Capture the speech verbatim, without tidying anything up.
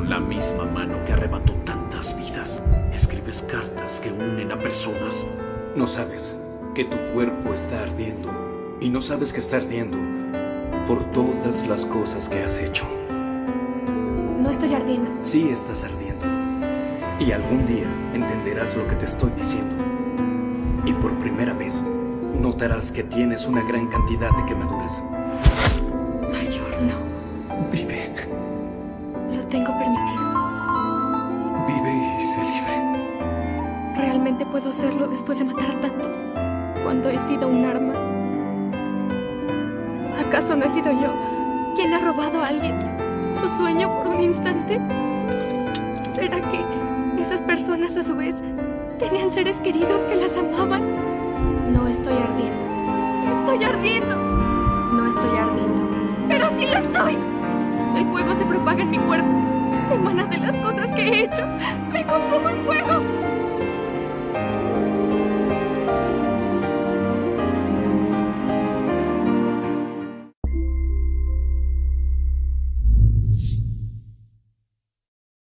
La misma mano que arrebató tantas vidas. Escribes cartas que unen a personas. No sabes que tu cuerpo está ardiendo. Y no sabes que está ardiendo por todas las cosas que has hecho. No estoy ardiendo. Sí estás ardiendo. Y algún día entenderás lo que te estoy diciendo. Y por primera vez notarás que tienes una gran cantidad de quemaduras. Mayor, no. Vive. Lo tengo permitido. Vive y sé libre. ¿Realmente puedo hacerlo después de matar a tantos? Cuando he sido un arma. ¿Acaso no he sido yo quien ha robado a alguien su sueño por un instante? ¿Será que esas personas a su vez tenían seres queridos que las amaban? No estoy ardiendo. ¡Estoy ardiendo! No estoy ardiendo. ¡Pero sí lo estoy! El fuego se propaga en mi cuerpo. Emana de las cosas que he hecho. ¡Me consumo en fuego!